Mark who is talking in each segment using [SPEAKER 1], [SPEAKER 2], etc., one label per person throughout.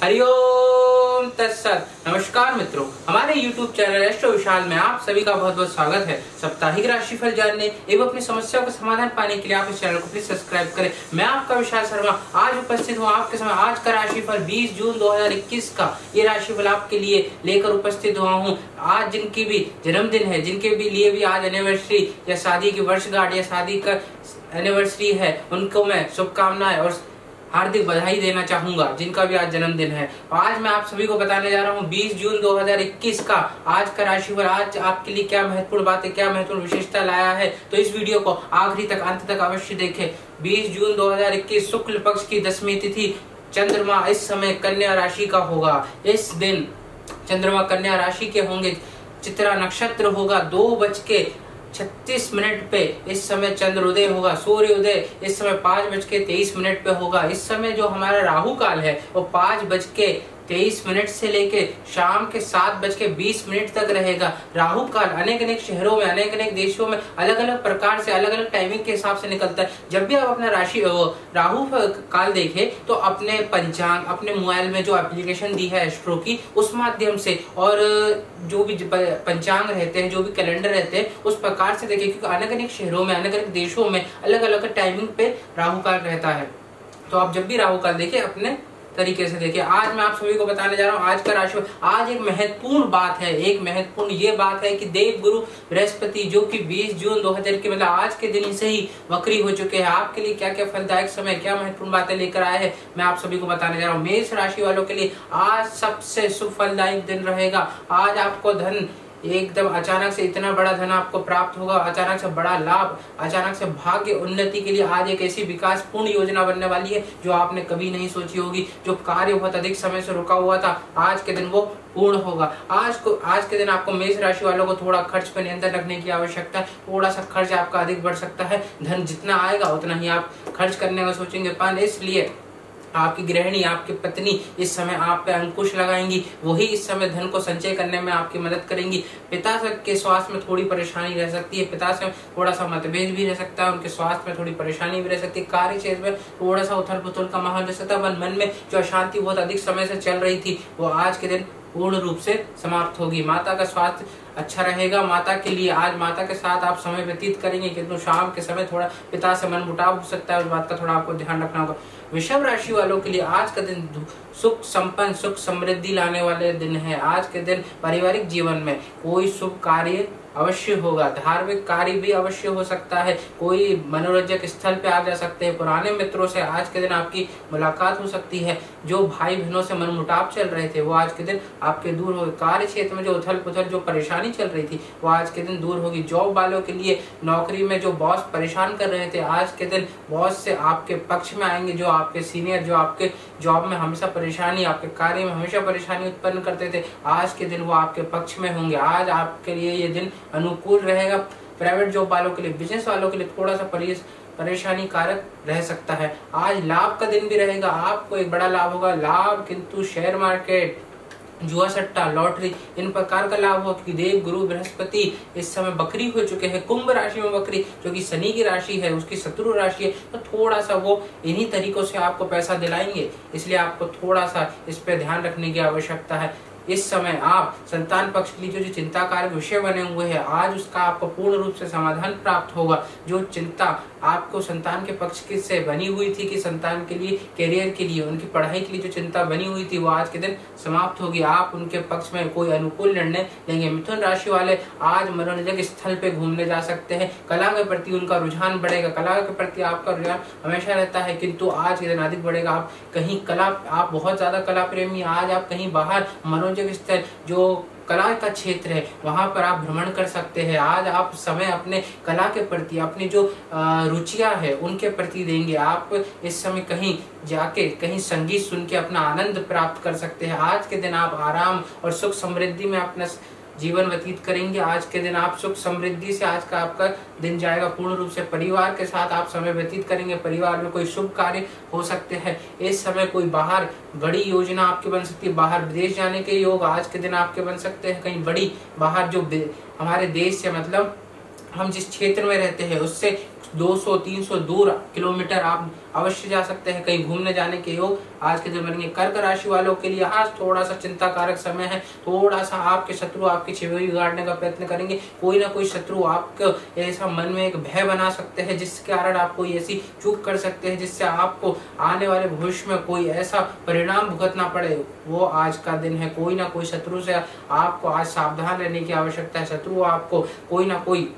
[SPEAKER 1] हरिओम तत्सत। नमस्कार मित्रों, हमारे YouTube चैनल एस्ट्रो विशाल में आप सभी का बहुत बहुत स्वागत है। साप्ताहिक राशिफल जानने एवं अपनी समस्याओं का समाधान पाने के लिए आप इस चैनल को प्लीज सब्सक्राइब करें। मैं आपका विशाल शर्मा आज उपस्थित हूँ आपके समय। आज का राशिफल 20 जून 2021 का ये राशिफल आपके लिए लेकर उपस्थित हुआ हूँ। आज जिनकी भी जन्मदिन है, जिनके भी लिए भी आज एनिवर्सरी या शादी की वर्षगांठ या शादी का एनिवर्सरी है, उनको मैं शुभकामनाएं और हार्दिक बधाई देना चाहूंगा, जिनका भी आज जन्मदिन है। आज मैं आप सभी को बताने जा रहा हूँ 20 जून 2021 का आज का राशिफल। आज आपके लिए क्या महत्वपूर्ण बातें, क्या महत्वपूर्ण विशेषता लाया है, तो इस वीडियो को आखिरी तक, अंत तक अवश्य देखें। 20 जून 2021 शुक्ल पक्ष की 10वीं तिथि, चंद्रमा इस समय कन्या राशि का होगा। इस दिन चंद्रमा कन्या राशि के होंगे। चित्रा नक्षत्र होगा। 2:36 पे इस समय चंद्रोदय होगा। सूर्य उदय इस समय 5:23 पे होगा। इस समय जो हमारा राहु काल है वो 5:23 से लेके शाम के 7:20 तक रहेगा। राहु काल अनेक शहरों में, अनेक देशों में अलग अलग प्रकार से, अलग अलग टाइमिंग के हिसाब से निकलता है। जब भी आप अपना राहु काल देखें तो अपने पंचांग, अपने मोबाइल में जो एप्लीकेशन दी है एस्ट्रो की, उस माध्यम से, और जो भी पंचांग रहते हैं, जो भी कैलेंडर रहते हैं, उस प्रकार से देखें, क्योंकि अनेक शहरों में, अनेक देशों में अलग अलग टाइमिंग पे राहु काल रहता है। तो आप जब भी राहु काल देखें अपने तरीके से देखिए। आज मैं आप सभी को बताने जा रहा हूँ आज का राशिफल। आज एक महत्वपूर्ण बात है, एक महत्वपूर्ण ये बात है कि देव गुरु बृहस्पति, जो कि 20 जून 2000 के मतलब आज के दिन से ही वक्री हो चुके हैं। आपके लिए क्या क्या फलदायक समय, क्या महत्वपूर्ण बातें लेकर आए हैं, मैं आप सभी को बताने जा रहा हूँ। मेष राशि वालों के लिए आज सबसे शुभ फलदायक दिन रहेगा। आज आपको धन एकदम अचानक से इतना बड़ा धन आपको प्राप्त होगा। अचानक से बड़ा लाभ, अचानक से भाग्य उन्नति के लिए आज एक ऐसी विकास पूर्ण योजना बनने वाली है जो आपने कभी नहीं सोची होगी। जो कार्य बहुत अधिक समय से रुका हुआ था, आज के दिन वो पूर्ण होगा। आज के दिन आपको मेष राशि वालों को थोड़ा खर्च पर नियंत्रण रखने की आवश्यकता है। थोड़ा सा खर्च आपका अधिक बढ़ सकता है। धन जितना आएगा उतना ही आप खर्च करने का सोचेंगे, पर इसलिए आपकी गृहिणी, आपकी पत्नी इस समय आप पे अंकुश लगाएंगी। वही इस समय धन को संचय करने में आपकी मदद करेंगी। पिता के स्वास्थ्य में थोड़ी परेशानी रह सकती है। पिता से थोड़ा सा मतभेद भी रह सकता है। उनके स्वास्थ्य में थोड़ी परेशानी भी रह सकती है। कार्य क्षेत्र में थोड़ा सा उथल पुथल का माहौल रह सकता है। मन में जो अशांति बहुत अधिक समय से चल रही थी, वो आज के दिन पूर्ण रूप से समाप्त होगी। माता का स्वास्थ्य अच्छा रहेगा। माता के लिए आज माता के साथ आप समय व्यतीत करेंगे, किंतु शाम के समय थोड़ा पिता से मनमुटाव हो सकता है। उस बात का थोड़ा आपको ध्यान रखना होगा। वृषभ राशि वालों के लिए आज का दिन सुख संपन्न, सुख समृद्धि लाने वाले दिन है। आज के दिन पारिवारिक जीवन में कोई शुभ कार्य अवश्य होगा। धार्मिक कार्य भी अवश्य हो सकता है। कोई मनोरंजक स्थल पे आप जा सकते हैं। पुराने मित्रों से आज के दिन आपकी मुलाकात हो सकती है। जो भाई बहनों से मनमुटाव चल रहे थे, वो आज के दिन आपके दूर हो। कार्य क्षेत्र में जो उथल पुथल, जो परेशानी चल रही थी, वो आज के दिन दूर होगी। जॉब वालों के लिए नौकरी में जो बॉस परेशान कर रहे थे, आज के दिन बॉस से आपके पक्ष में आएंगे। जो आपके सीनियर, जो आपके जॉब में हमेशा परेशानी, आपके कार्य में हमेशा परेशानी उत्पन्न करते थे, आज के दिन वो आपके पक्ष में होंगे। आज आपके लिए ये दिन अनुकूल रहेगा। प्राइवेट जॉब वालों के लिए, बिजनेस वालों के लिए थोड़ा सा परेशानी कारक रह सकता है। आज लाभ का दिन भी रहेगा। आपको एक बड़ा लाभ होगा। लाभ किंतु शेयर मार्केट, जुआ सट्टा, लॉटरी, इन प्रकार का लाभ हो, क्योंकि देव गुरु बृहस्पति इस समय बकरी हो चुके हैं। कुंभ राशि में बकरी, जो कि शनि की राशि है, उसकी शत्रु राशि है, तो थोड़ा सा वो इन्हीं तरीकों से आपको पैसा दिलाएंगे। इसलिए आपको थोड़ा सा इस पे ध्यान रखने की आवश्यकता है। इस समय आप संतान पक्ष के लिए जो चिंताकारक विषय बने हुए हैं, आज उसका आपको पूर्ण रूप से समाधान प्राप्त होगा। जो चिंता आपको संतान के पक्ष से बनी हुई थी कि संतान के लिए, कैरियर के लिए, उनकी पढ़ाई के लिए जो चिंता बनी हुई थी, वो आज के दिन समाप्त होगी। आप उनके पक्ष में कोई अनुकूल निर्णय लेंगे। मिथुन राशि वाले आज मनोरंजक स्थल पे घूमने जा सकते हैं। कला के प्रति उनका रुझान बढ़ेगा। कला के प्रति आपका रुझान हमेशा रहता है, किंतु आज के दिन अधिक बढ़ेगा। आप कहीं कला, आप बहुत ज्यादा कला प्रेमी, आज आप कहीं बाहर मनोरंजक स्थल, जो कला का क्षेत्र है, वहां पर आप भ्रमण कर सकते हैं। आज आप समय अपने कला के प्रति, अपनी जो रुचियां है, उनके प्रति देंगे। आप इस समय कहीं जाके, कहीं संगीत सुन के अपना आनंद प्राप्त कर सकते हैं। आज के दिन आप आराम और सुख समृद्धि में अपना जीवन व्यतीत करेंगे। आज के दिन आप सुख समृद्धि से आज का आपका दिन जाएगा। पूर्ण रूप से परिवार के साथ आप समय व्यतीत करेंगे। परिवार में कोई शुभ कार्य हो सकते हैं। इस समय कोई बाहर बड़ी योजना आपकी बन सकती है। बाहर विदेश जाने के योग आज के दिन आपके बन सकते हैं। कहीं बड़ी बाहर जो हमारे देश से, मतलब हम जिस क्षेत्र में रहते हैं उससे 200-300 दूर किलोमीटर आप अवश्य जा सकते हैं, कहीं घूमने जाने के योग आज के दिन बनेंगे। कर्क राशि वालों के लिए आज थोड़ा सा चिंता कारक समय है। थोड़ा सा आपके शत्रु आपकी छवि बिगाड़ने का प्रयत्न करेंगे। कोई ना कोई शत्रु आपको ऐसा मन में एक भय बना सकते हैं जिसके कारण आप कोई ऐसी चूक कर सकते हैं जिससे आपको आने वाले भविष्य में कोई ऐसा परिणाम भुगतना पड़े, वो आज का दिन है। कोई ना कोई शत्रु से आपको आज सावधान रहने की आवश्यकता है। शत्रु आपको कोई ना कोई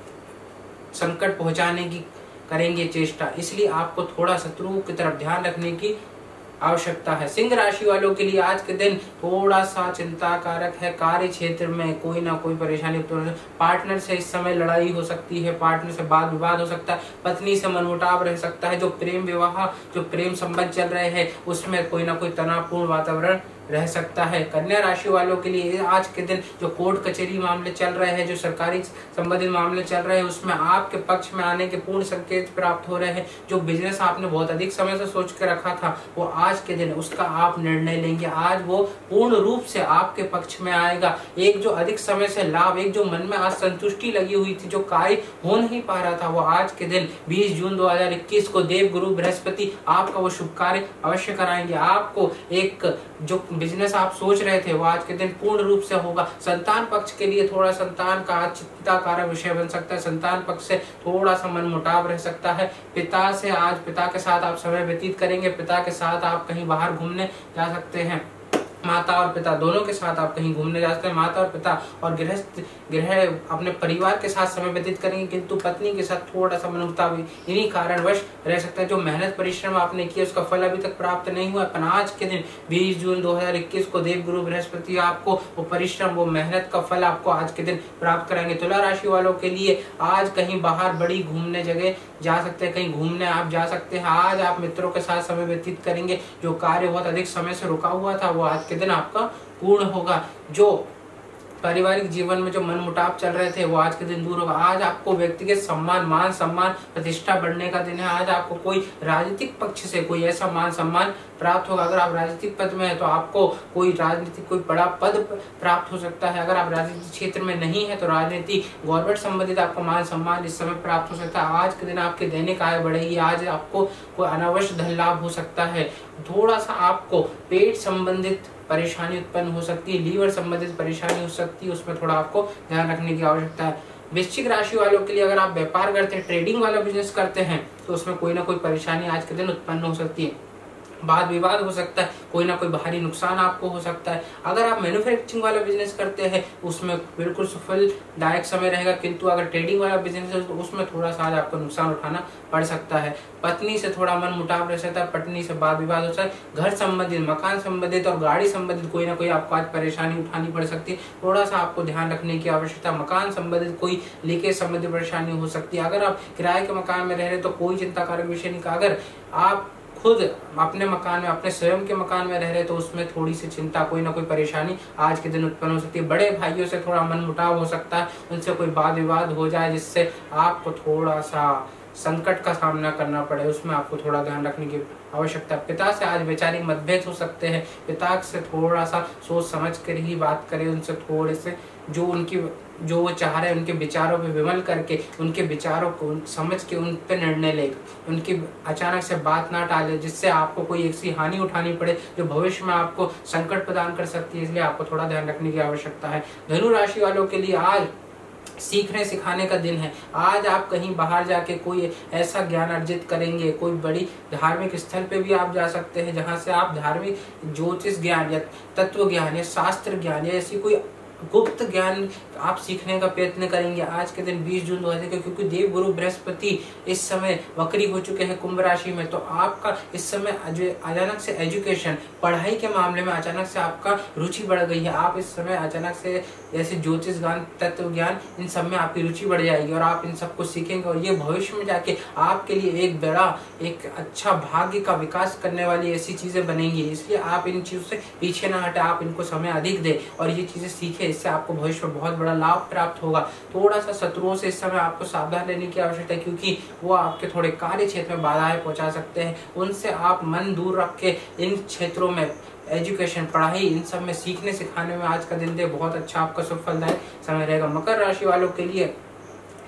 [SPEAKER 1] संकट पहुंचाने की करेंगे चेष्टा, इसलिए आपको थोड़ा शत्रुओं की तरफ ध्यान रखने की आवश्यकता है। सिंह राशि वालों के लिए आज के दिन थोड़ा सा चिंता कारक है। कार्य क्षेत्र में कोई ना कोई परेशानी उत्पन्न, पार्टनर से इस समय लड़ाई हो सकती है, पार्टनर से वाद विवाद हो सकता है, पत्नी से मनमुटाव रह सकता है। जो प्रेम विवाह, जो प्रेम संबंध चल रहे हैं उसमें कोई ना कोई तनावपूर्ण वातावरण रह सकता है। कन्या राशि वालों के लिए आज के दिन जो कोर्ट कचहरी मामले चल रहे हैं, जो सरकारी संबंधित मामले चल रहे हैं, उसमें आपके पक्ष में आने के पूर्ण संकेत प्राप्त हो रहे हैं। जो बिजनेस आपने बहुत अधिक समय से सोच के रखा था वो आज के दिन उसका आप निर्णय लेंगे। आज वो पूर्ण रूप से आपके पक्ष में आएगा। एक जो अधिक समय से लाभ, एक जो मन में आज संतुष्टि लगी हुई थी, जो कार्य हो नहीं पा रहा था, वो आज के दिन 20 जून 2021 को देव गुरु बृहस्पति आपका वो शुभ कार्य अवश्य कराएंगे। आपको एक जो बिजनेस आप सोच रहे थे वो आज के दिन पूर्ण रूप से होगा। संतान पक्ष के लिए थोड़ा संतान का चिंता कारक विषय बन सकता है। संतान पक्ष से थोड़ा सा मन मुटाव रह सकता है। पिता से आज पिता के साथ आप समय व्यतीत करेंगे। पिता के साथ आप कहीं बाहर घूमने जा सकते हैं। माता और पिता दोनों के साथ आप कहीं घूमने जा सकते हैं। माता और पिता और गृह अपने परिवार के साथ समय व्यतीत करेंगे, किंतु पत्नी के साथ थोड़ा सा मनमुटाव इन्हीं कारणवश रह सकता है। जो मेहनत परिश्रम आपने किया उसका फल अभी तक प्राप्त नहीं हुआ। पर आज के दिन 20 जून 2021 को देव गुरु बृहस्पति आपको वो परिश्रम, वो मेहनत का फल आपको आज के दिन प्राप्त कराएंगे। तुला राशि वालों के लिए आज कहीं बाहर बड़ी घूमने जगह जा सकते हैं, कहीं घूमने आप जा सकते हैं। आज आप मित्रों के साथ समय व्यतीत करेंगे। जो कार्य बहुत अधिक समय से रुका हुआ था वो आज के दिन आपका पूर्ण होगा। जो पारिवारिक जीवन में जो मनमुटाव चल रहे थे वो आज के दिन दूर होगा। आज आपको व्यक्तिगत सम्मान, मान सम्मान, प्रतिष्ठा बढ़ने का दिन है। आज आपको कोई राजनीतिक पक्ष से कोई ऐसा मान सम्मान प्राप्त होगा। अगर आप राजनीतिक पद में है तो आपको कोई राजनीतिक कोई बड़ा पद प्राप्त हो सकता है। अगर आप राजनीतिक क्षेत्र में नहीं है तो राजनीति गवर्नमेंट संबंधित आपको मान सम्मान इस समय प्राप्त हो सकता है। आज के दिन आपकी दैनिक आय बढ़ेगी। आज आपको कोई अनावश्यक धन लाभ हो सकता है। थोड़ा सा आपको पेट संबंधित परेशानी उत्पन्न हो सकती है, लीवर संबंधित परेशानी हो सकती है, उसमें थोड़ा आपको ध्यान रखने की आवश्यकता है। वृश्चिक राशि वालों के लिए अगर आप व्यापार करते हैं, ट्रेडिंग वाला बिजनेस करते हैं तो उसमें कोई ना कोई परेशानी आज के दिन उत्पन्न हो सकती है। वाद विवाद हो सकता है, कोई ना कोई बाहरी नुकसान आपको हो सकता है। अगर आप मैन्युफैक्चरिंग वाला बिजनेस करते हैं उसमें बिल्कुल सफलदायक समय रहेगा, किंतु अगर ट्रेडिंग वाला बिजनेस है तो उसमें थोड़ा सा आज आपको नुकसान उठाना पड़ सकता है। पत्नी से थोड़ा मन मुटाव रह सकता है, पत्नी से वाद विवाद हो सकता है। घर संबंधित, मकान संबंधित और गाड़ी संबंधित कोई ना कोई आपको आज परेशानी उठानी पड़ सकती है। थोड़ा सा आपको ध्यान रखने की आवश्यकता। मकान संबंधित कोई लीकेज संबंधित परेशानी हो सकती है। अगर आप किराए के मकान में रह रहे तो कोई चिंताकारक विषय नहीं। अगर आप खुद अपने मकान में, अपने स्वयं के मकान में रह रहे तो उसमें थोड़ी सी चिंता, कोई ना कोई परेशानी आज के दिन उत्पन्न हो सकती है। बड़े भाइयों से थोड़ा मनमुटाव हो सकता है, उनसे कोई वाद विवाद हो जाए जिससे आपको थोड़ा सा संकट का सामना करना पड़े, उसमें आपको थोड़ा ध्यान रखने की आवश्यकता। पिता से आज वैचारिक मतभेद हो सकते हैं। पिता से थोड़ा सा सोच समझ कर ही बात करें। उनसे थोड़े से जो वो चाह रहे हैं उनके विचारों पे विमल करके, उनके विचारों को समझ के उन पे निर्णय ले। उनकी अचानक से बात ना टाले जिससे आपको कोई ऐसी हानि उठानी पड़े जो भविष्य में आपको संकट प्रदान कर सकती है, इसलिए आपको थोड़ा ध्यान रखने की आवश्यकता है। धनु राशि वालों के लिए आज सीखने सिखाने का दिन है। आज आप कहीं बाहर जाके कोई ऐसा ज्ञान अर्जित करेंगे, कोई बड़ी धार्मिक स्थल पे भी आप जा सकते हैं जहां से आप धार्मिक ज्योतिष ज्ञान या तत्व ज्ञान या शास्त्र ज्ञान या ऐसी कोई गुप्त ज्ञान आप सीखने का प्रयत्न करेंगे आज के दिन 20 जून 2021, क्योंकि देव गुरु बृहस्पति इस समय वक्री हो चुके हैं कुंभ राशि में। तो आपका इस समय अचानक से एजुकेशन, पढ़ाई के मामले में अचानक से आपका रुचि बढ़ गई है। आप इस समय अचानक से जैसे ज्योतिष ज्ञान, तत्व ज्ञान, इन सब में आपकी रुचि बढ़ जाएगी और आप इन सबको सीखेंगे और ये भविष्य में जाके आपके लिए एक बड़ा, एक अच्छा भाग्य का विकास करने वाली ऐसी चीजें बनेंगी। इसलिए आप इन चीजों से पीछे ना हटे, आप इनको समय अधिक दें और ये चीजें सीखें। इससे आपको भविष्य में बहुत बड़ा लाभ प्राप्त होगा। थोड़ा सा शत्रुओं से इस समय आपको सावधान रहने की आवश्यकता है, क्योंकि वो आपके थोड़े कार्य क्षेत्र में बाधाएं पहुंचा सकते हैं। उनसे आप मन दूर रख के इन क्षेत्रों में एजुकेशन, पढ़ाई, इन सब में सीखने सिखाने में आज का दिन दे बहुत अच्छा आपका सफलदायक समय रहेगा। मकर राशि वालों के लिए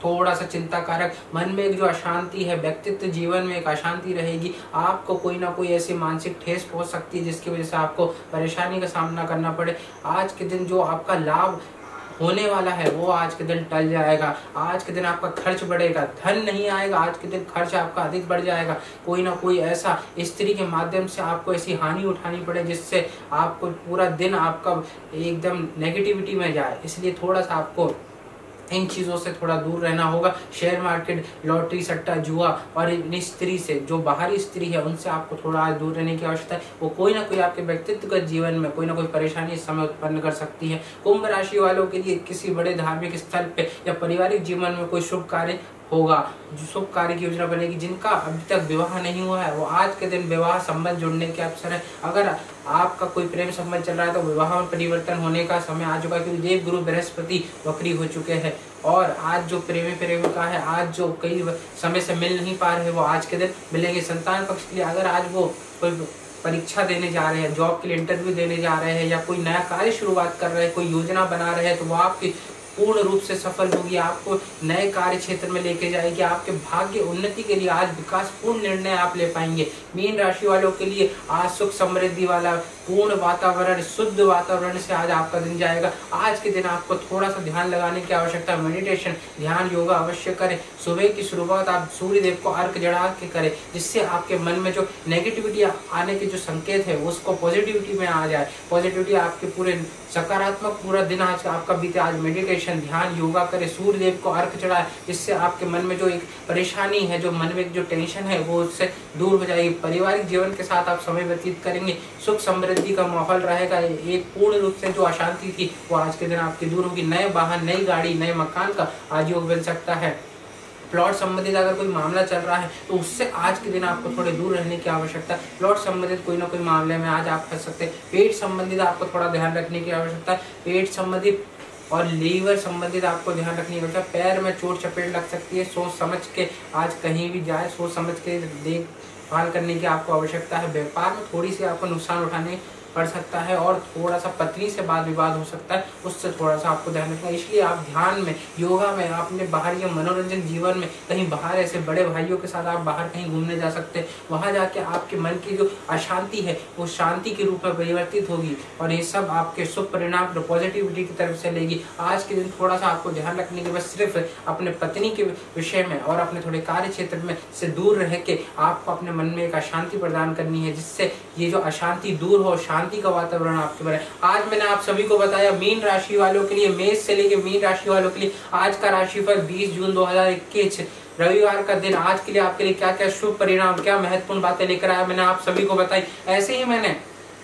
[SPEAKER 1] थोड़ा सा चिंताकारक, मन में एक जो अशांति है, व्यक्तित्व जीवन में एक अशांति रहेगी, आपको कोई ना कोई ऐसी मानसिक ठेस पहुंच सकती है जिसकी वजह से आपको परेशानी का सामना करना पड़े। आज के दिन जो आपका लाभ होने वाला है वो आज के दिन टल जाएगा। आज के दिन आपका खर्च बढ़ेगा, धन नहीं आएगा, आज के दिन खर्च आपका अधिक बढ़ जाएगा। कोई ना कोई ऐसा स्त्री के माध्यम से आपको ऐसी हानि उठानी पड़े जिससे आपको पूरा दिन आपका एकदम नेगेटिविटी में जाए। इसलिए थोड़ा सा आपको इन चीज़ों से थोड़ा दूर रहना होगा। शेयर मार्केट, लॉटरी, सट्टा, जुआ और इन स्त्री से, जो बाहरी स्त्री है, उनसे आपको थोड़ा आज दूर रहने की आवश्यकता है। वो कोई ना कोई आपके व्यक्तित्वगत जीवन में कोई ना कोई परेशानी इस समय उत्पन्न कर सकती है। कुंभ राशि वालों के लिए किसी बड़े धार्मिक स्थल पे या पारिवारिक जीवन में कोई शुभ कार्य होगा, जो शुभ कार्य की योजना बनेगी। जिनका अभी तक विवाह नहीं हुआ है वो आज के दिन विवाह संबंध जुड़ने के अवसर है। अगर आपका कोई प्रेम संबंध चल रहा है तो विवाह में परिवर्तन होने का समय आ चुका है, क्योंकि देव गुरु बृहस्पति वक्री हो चुके हैं। और आज जो प्रेमी प्रेमिका है, आज जो कई समय से मिल नहीं पा रहे, वो आज के दिन मिलेंगे। संतान पक्ष के लिए अगर आज वो कोई परीक्षा देने जा रहे हैं, जॉब के लिए इंटरव्यू देने जा रहे हैं, या कोई नया कार्य शुरुआत कर रहे हैं, कोई योजना बना रहे हैं, तो वो आपकी पूर्ण रूप से सफल होगी, आपको नए कार्य क्षेत्र में लेके जाएगी। आपके भाग्य उन्नति के लिए आज विकासपूर्ण निर्णय आप ले पाएंगे। मीन राशि वालों के लिए आज सुख समृद्धि वाला पूर्ण वातावरण, शुद्ध वातावरण से आज आपका दिन जाएगा। आज के दिन आपको थोड़ा सा ध्यान लगाने की आवश्यकता है। मेडिटेशन, ध्यान, योगा अवश्य करें। सुबह की शुरुआत आप सूर्य देव को अर्घ चढ़ा के करें, जिससे आपके मन में जो नेगेटिविटी आने के जो संकेत है उसको पॉजिटिविटी में आ जाए। पॉजिटिविटी आपके पूरे सकारात्मक पूरा दिन आज आपका बीते। आज मेडिटेशन, ध्यान, योगा करें, सूर्य देव को अर्घ चढ़ाए, जिससे आपके मन में जो एक परेशानी है, जो मन में जो टेंशन है, वो उससे दूर हो जाएगी। पारिवारिक जीवन के साथ आप समय व्यतीत करेंगे, सुख समृद्धि का माहौल रहेगा। एक पूर्ण रूप से जो अशांति थी वो आज के दिन आपकी दूर होगी। नए वाहन, नई गाड़ी, नए मकान का आज योग बन सकता है। प्लॉट संबंधित अगर कोई मामला चल रहा है तो उससे आज के दिन आपको थोड़े दूर रहने की आवश्यकता है। प्लॉट संबंधित कोई ना कोई मामले में आज आप फंस सकते हैं। पेट संबंधित आपको थोड़ा ध्यान रखने की आवश्यकता है। पेट संबंधित और लीवर संबंधित आपको ध्यान रखने की आवश्यकता है। पैर में चोट चपेट लग सकती है। सोच समझ के आज कहीं भी जाए, सोच समझ के देखभाल करने की आपको आवश्यकता है। व्यापार में थोड़ी सी आपको नुकसान उठाने पड़ सकता है और थोड़ा सा पत्नी से वाद विवाद हो सकता है, उससे थोड़ा सा आपको ध्यान रखना है। इसलिए आप ध्यान में, योगा में, अपने बाहर या मनोरंजन जीवन में कहीं बाहर ऐसे बड़े भाइयों के साथ आप बाहर कहीं घूमने जा सकते हैं। वहां जाके आपके मन की जो अशांति है वो शांति के रूप में परिवर्तित होगी और ये सब आपके शुभ परिणाम पॉजिटिविटी की तरफ से लेगी। आज के दिन थोड़ा सा आपको ध्यान रखने के बस सिर्फ अपने पत्नी के विषय में और अपने थोड़े कार्य क्षेत्र में से दूर रह के आपको अपने मन में एक अशांति प्रदान करनी है, जिससे ये जो अशांति दूर हो, शांति का वातावरण आपके बने। आज मैंने आप सभी को बताया मीन राशि वालों के लिए, मेष से लेके मीन राशि वालों के लिए आज का राशिफल 20 जून 2021 रविवार का दिन। आज के लिए आपके लिए क्या क्या शुभ परिणाम, क्या महत्वपूर्ण बातें लेकर आया, मैंने आप सभी को बताई। ऐसे ही मैंने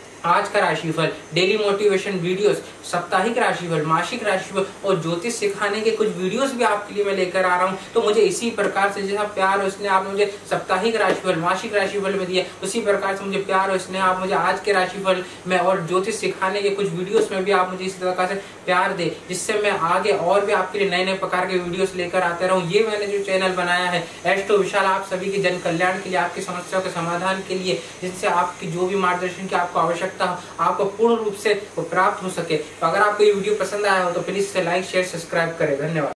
[SPEAKER 1] आज का राशिफल, डेली मोटिवेशन वीडियोस, साप्ताहिक राशिफल, मासिक राशिफल और ज्योतिष सिखाने के कुछ वीडियोस भी आपके लिए मैं लेकर आ रहा हूं। तो मुझे इसी प्रकार से जैसा प्यार और स्नेह आप मुझे साप्ताहिक राशिफल, मासिक राशिफल में दिया, उसी प्रकार से मुझे प्यार और स्नेह आप मुझे आज के राशिफल में और ज्योतिष सिखाने के कुछ वीडियोस में भी आप मुझे इसी प्रकार से प्यार दे, जिससे मैं आगे और भी आपके लिए नए नए प्रकार के वीडियोस लेकर आते रहूं। ये मैंने जो चैनल बनाया है एस्ट्रो विशाल, आप सभी के जन कल्याण के लिए, आपकी समस्याओं के समाधान के लिए, जिनसे आपकी जो भी मार्गदर्शन की आपको आवश्यकता आपको पूर्ण रूप से प्राप्त हो सके। तो अगर आपको ये वीडियो पसंद आया हो तो प्लीज इसे लाइक, शेयर, सब्सक्राइब करें। धन्यवाद।